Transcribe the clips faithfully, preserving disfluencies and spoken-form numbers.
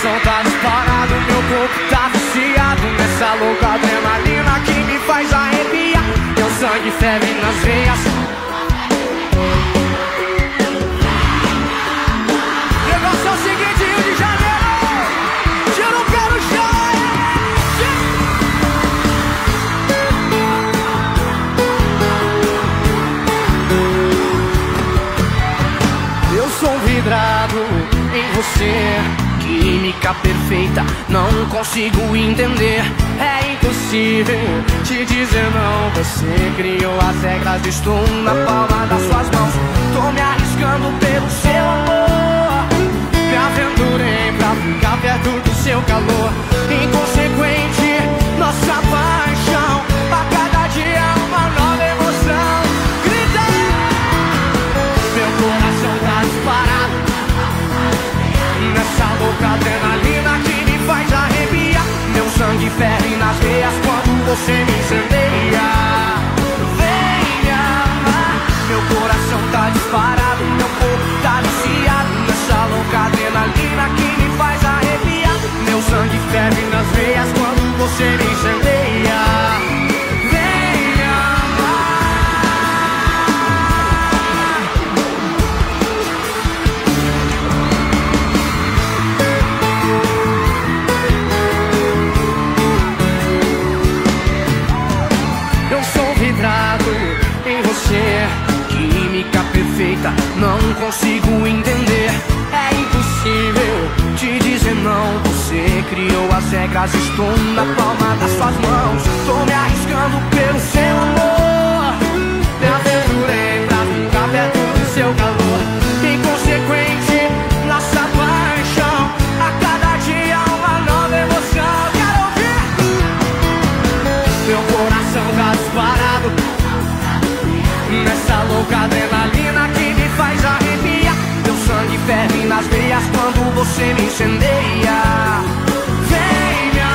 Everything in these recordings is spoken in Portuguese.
coração tá disparado, meu corpo tá viciado nessa louca adrenalina que me faz arrepiar. Meu sangue ferve nas veias. O negócio é o seguinte, Rio de Janeiro, eu não quero chão. Eu sou vidrado em você, química perfeita, não consigo entender. É impossível te dizer não. Você criou as regras, estou na palma das suas mãos. Tô me arriscando pelo seu amor, me aventurei pra ficar perto do seu calor. Inconsequente, nossa paixão, a cada dia é uma nova emoção. Grita! Meu coração tá disparado nessa louca adrenalina que me faz arrepiar. Meu sangue ferve nas veias quando você me incendeia. Vem me amar. Meu coração tá disparado, meu corpo tá viciado nessa louca adrenalina que me faz arrepiar. Meu sangue ferve nas veias quando você me incendeia. Vem me amar. Eu sou vidrado em você, química perfeita, não consigo entender. É impossível te dizer não. Você criou as regras, estou na palma das suas mãos. Tô me arriscando pelo seu amor, me aventurei pra ficar perto do seu calor. Inconsequente, nossa paixão, a cada dia uma nova emoção. Quero ouvir. Meu coração tá disparado nessa louca adrenalina que me faz arrepiar. Meu sangue ferve nas veias quando você me incendeia. Vem me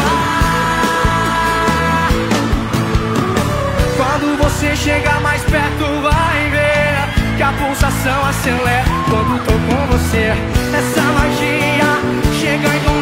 amar. Quando você chega mais perto vai ver que a pulsação acelera quando tô com você. Essa magia chega em